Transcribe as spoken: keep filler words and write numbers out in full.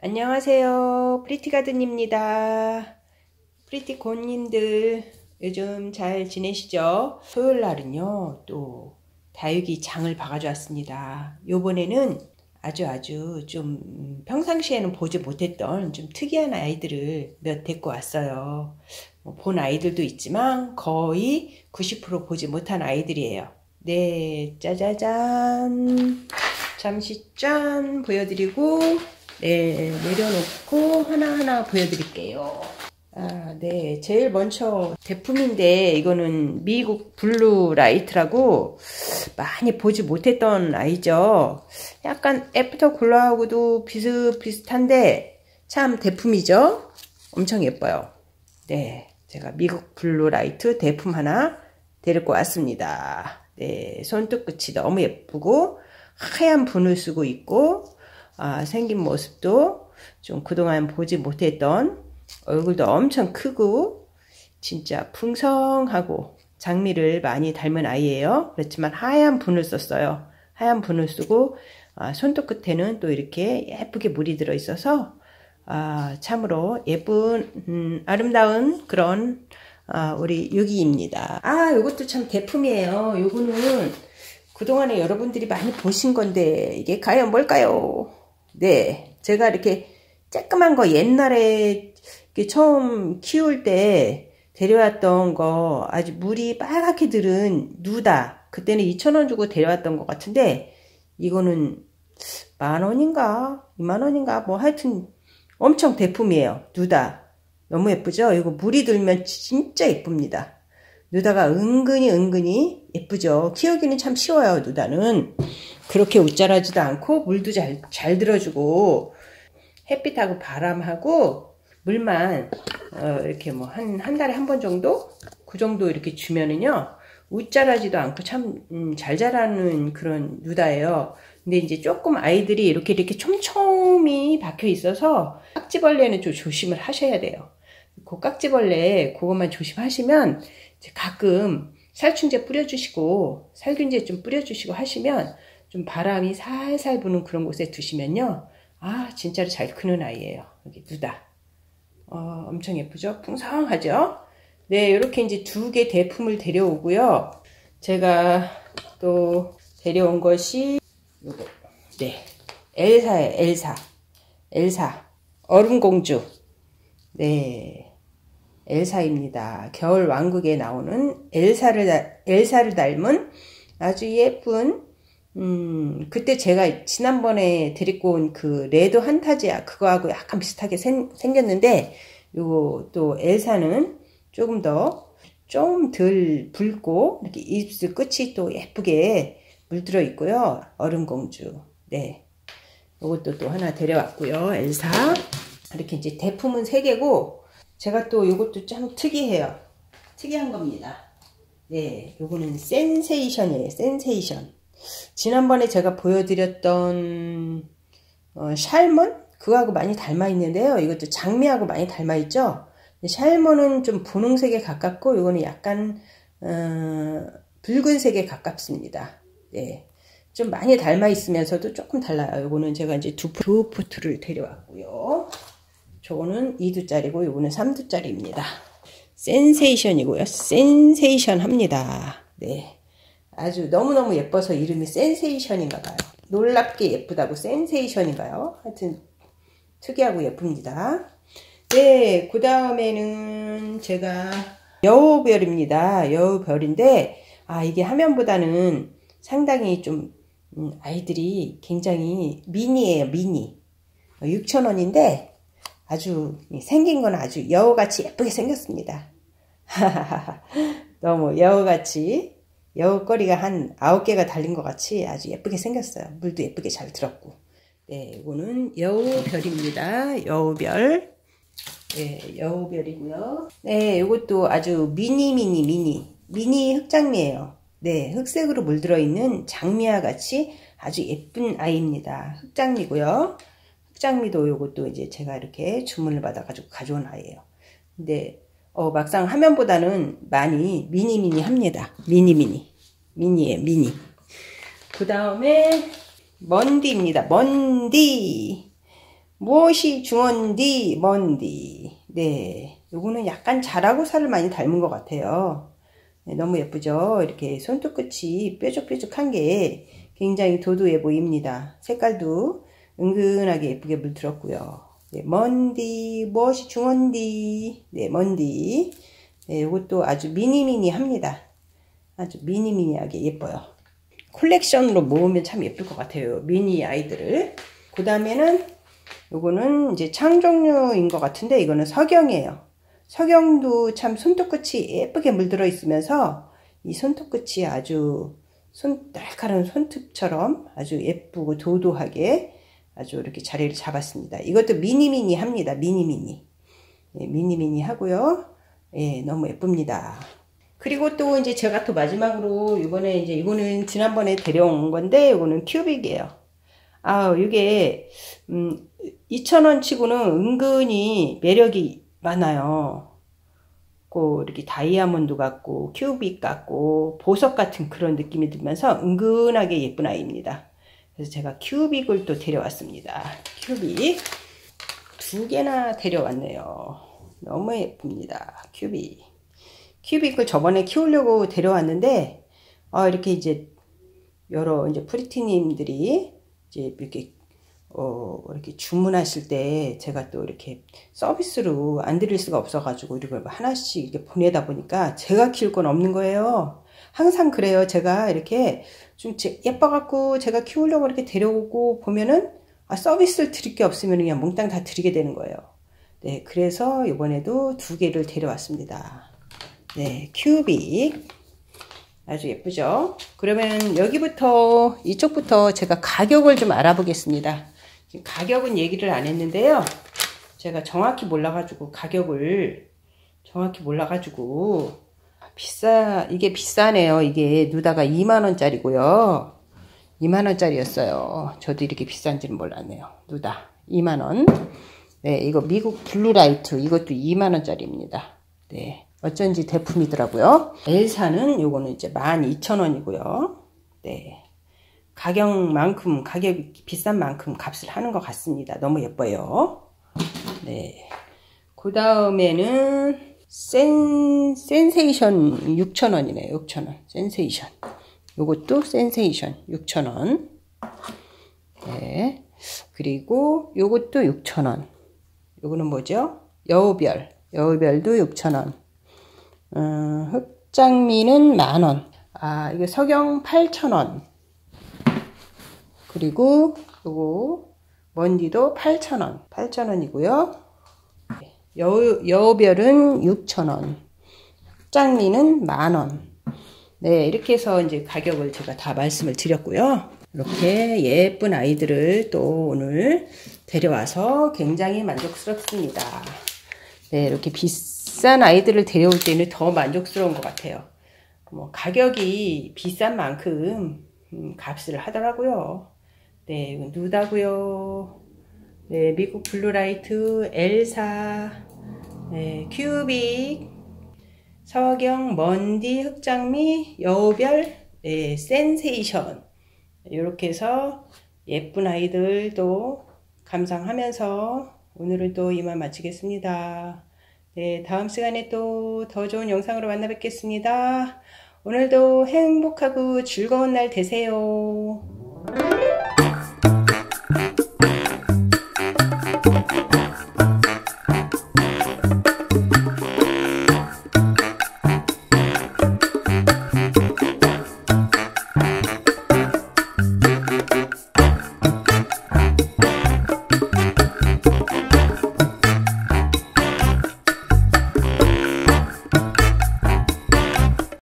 안녕하세요. 프리티가든입니다. 프리티곤님들 요즘 잘 지내시죠? 토요일 날은요 또 다육이 장을 봐가지고 왔습니다. 요번에는 아주 아주 좀 평상시에는 보지 못했던 좀 특이한 아이들을 몇 데리고 왔어요. 뭐 본 아이들도 있지만 거의 구십 퍼센트 보지 못한 아이들이에요. 네, 짜자잔. 잠시 짠 보여드리고 네, 내려놓고 하나하나 보여드릴게요. 아, 네. 제일 먼저 제품인데 이거는 미국 블루 라이트라고 많이 보지 못했던 아이죠. 약간 애프터 콜라하고도 비슷비슷한데 참 대품이죠. 엄청 예뻐요. 네. 제가 미국 블루 라이트 대품 하나 데리고 왔습니다. 네. 손톱 끝이 너무 예쁘고 하얀 분을 쓰고 있고 아, 생긴 모습도 좀 그동안 보지 못했던 얼굴도 엄청 크고 진짜 풍성하고 장미를 많이 닮은 아이예요. 그렇지만 하얀 분을 썼어요. 하얀 분을 쓰고 아, 손톱 끝에는 또 이렇게 예쁘게 물이 들어 있어서 아, 참으로 예쁜 음, 아름다운 그런 아, 우리 유기입니다. 아, 요것도 참 대품이에요. 요거는 그동안에 여러분들이 많이 보신 건데 이게 과연 뭘까요? 네, 제가 이렇게 쬐끄만 거 옛날에 처음 키울 때 데려왔던 거 아주 물이 빨갛게 들은 누다. 그때는 이천 원 주고 데려왔던 것 같은데 이거는 만 원인가 이만 원인가 뭐 하여튼 엄청 대품이에요. 누다. 너무 예쁘죠? 이거 물이 들면 진짜 예쁩니다. 누다가 은근히 은근히 예쁘죠. 키우기는 참 쉬워요. 누다는 그렇게 웃자라지도 않고 물도 잘, 잘 들어주고 햇빛하고 바람하고 물만 어, 이렇게 뭐 한 한 달에 한 번 정도 그 정도 이렇게 주면은요 웃자라지도 않고 참 잘 음, 자라는 그런 누다예요. 근데 이제 조금 아이들이 이렇게 이렇게 촘촘히 박혀 있어서 깍지벌레는 좀 조심을 하셔야 돼요. 그 깍지벌레 그것만 조심하시면 이제 가끔 살충제 뿌려주시고 살균제 좀 뿌려주시고 하시면 좀 바람이 살살 부는 그런 곳에 두시면요 아 진짜로 잘 크는 아이예요. 여기 누다 어, 엄청 예쁘죠? 풍성하죠? 네, 이렇게 이제 두 개 대품을 데려오고요. 제가 또 데려온 것이 요거 네 엘사예요. 엘사 엘사 얼음공주 네 엘사입니다. 겨울 왕국에 나오는 엘사를, 엘사를 닮은 아주 예쁜 음, 그때 제가 지난번에 데리고 온 그 레드 한타지아 그거하고 약간 비슷하게 생, 생겼는데 요거 또 엘사는 조금 더 좀 덜 붉고 이렇게 입술 끝이 또 예쁘게 물들어 있고요. 얼음공주 네 요것도 또 하나 데려왔고요. 엘사 이렇게 이제 대품은 세 개고 제가 또 요것도 참 특이해요. 특이한 겁니다. 네, 요거는 센세이션이에요. 센세이션. 지난번에 제가 보여드렸던 어, 샬몬? 그거하고 많이 닮아 있는데요. 이것도 장미하고 많이 닮아 있죠. 샬몬은 좀 분홍색에 가깝고 요거는 약간 어, 붉은색에 가깝습니다. 네, 좀 많이 닮아 있으면서도 조금 달라요. 요거는 제가 이제 두, 두 포트를 데려왔고요. 저거는 이 두짜리고 요거는 삼 두짜리입니다. 센세이션이고요. 센세이션 합니다. 네. 아주 너무너무 예뻐서 이름이 센세이션인가봐요. 놀랍게 예쁘다고 센세이션인가요? 하여튼 특이하고 예쁩니다. 네, 그 다음에는 제가 여우별입니다. 여우별인데 아 이게 화면보다는 상당히 좀 음, 아이들이 굉장히 미니예요. 미니. 육천 원인데 아주 생긴 건 아주 여우같이 예쁘게 생겼습니다. 너무 여우같이 여우꼬리가 한 아홉 개가 달린 것 같이 아주 예쁘게 생겼어요. 물도 예쁘게 잘 들었고 네, 이거는 여우별입니다. 여우별 네, 여우별이고요. 네, 이것도 아주 미니 미니 미니 미니 흑장미예요. 네, 흑색으로 물들어 있는 장미와 같이 아주 예쁜 아이입니다. 흑장미고요. 흑장미도 요것도 이제 제가 이렇게 주문을 받아가지고 가져온 아이예요. 근데 어, 막상 화면보다는 많이 미니미니 합니다. 미니미니. 미니에 미니. 그 다음에 먼디입니다. 먼디. 무엇이 중원디 먼디. 네, 요거는 약간 자라고사를 많이 닮은 것 같아요. 네, 너무 예쁘죠? 이렇게 손톱 끝이 뾰족뾰족한 게 굉장히 도도해 보입니다. 색깔도 은근하게 예쁘게 물들었고요. 네, 먼디, 무엇이 중원디. 네, 먼디. 네, 요것도 아주 미니미니합니다. 아주 미니미니하게 예뻐요. 콜렉션으로 모으면 참 예쁠 것 같아요. 미니 아이들을. 그 다음에는 요거는 이제 창 종류인 것 같은데 이거는 석영이에요. 석영도 참 손톱 끝이 예쁘게 물들어 있으면서 이 손톱 끝이 아주 손, 날카로운 손톱처럼 아주 예쁘고 도도하게 아주 이렇게 자리를 잡았습니다. 이것도 미니미니 합니다. 미니미니. 예, 미니미니 하고요. 예, 너무 예쁩니다. 그리고 또 이제 제가 또 마지막으로 이번에 이제 이거는 지난번에 데려온 건데 이거는 큐빅이에요. 아, 이게 음, 이천 원 치고는 은근히 매력이 많아요. 고 이렇게 다이아몬드 같고 큐빅 같고 보석 같은 그런 느낌이 들면서 은근하게 예쁜 아이입니다. 그래서 제가 큐빅을 또 데려왔습니다. 큐빅 두 개나 데려왔네요. 너무 예쁩니다. 큐빅. 큐빅을 저번에 키우려고 데려왔는데 아, 이렇게 이제 여러 이제 프리티님들이 이제 이렇게 어, 이렇게 주문하실 때 제가 또 이렇게 서비스로 안 드릴 수가 없어가지고 이걸 하나씩 이렇게 보내다 보니까 제가 키울 건 없는 거예요. 항상 그래요. 제가 이렇게 좀 예뻐갖고 제가 키우려고 이렇게 데려오고 보면은 아, 서비스를 드릴 게 없으면 그냥 몽땅 다 드리게 되는 거예요. 네, 그래서 이번에도 두 개를 데려왔습니다. 네, 큐빅. 아주 예쁘죠? 그러면 여기부터 이쪽부터 제가 가격을 좀 알아보겠습니다. 가격은 얘기를 안 했는데요. 제가 정확히 몰라가지고 가격을 정확히 몰라가지고 비싸 이게 비싸네요. 이게 누다가 이만 원짜리고요. 이만 원짜리였어요. 저도 이렇게 비싼지는 몰랐네요. 누다 이만 원. 네, 이거 미국 블루라이트 이것도 이만 원짜리입니다. 네, 어쩐지 대품이더라고요. 엘사는 요거는 이제 만 이천 원이고요. 네. 가격만큼, 가격이 비싼 만큼 값을 하는 것 같습니다. 너무 예뻐요. 네. 그 다음에는, 센, 센세이션 육천 원이네요. 육천 원. 센세이션. 요것도 센세이션 육천 원. 네. 그리고 요것도 육천 원. 요거는 뭐죠? 여우별. 여우별도 육천 원. 음, 흑장미는 만 원. 아, 이거 석영 팔천 원. 그리고 요거 먼디도 팔천 원. 팔천 원이고요. 여우, 여우별은 육천 원. 흑장미는 만 원. 네, 이렇게 해서 이제 가격을 제가 다 말씀을 드렸고요. 이렇게 예쁜 아이들을 또 오늘 데려와서 굉장히 만족스럽습니다. 네, 이렇게 비싼 아이들을 데려올 때는 더 만족스러운 것 같아요. 뭐 가격이 비싼 만큼 음, 값을 하더라고요. 네, 이건 누다고요. 네, 미국 블루라이트, 엘사, 네, 큐빅, 석영, 먼디, 흑장미, 여우별, 네, 센세이션. 이렇게 해서 예쁜 아이들도 감상하면서 오늘은 또 이만 마치겠습니다. 네, 다음 시간에 또 더 좋은 영상으로 만나 뵙겠습니다. 오늘도 행복하고 즐거운 날 되세요.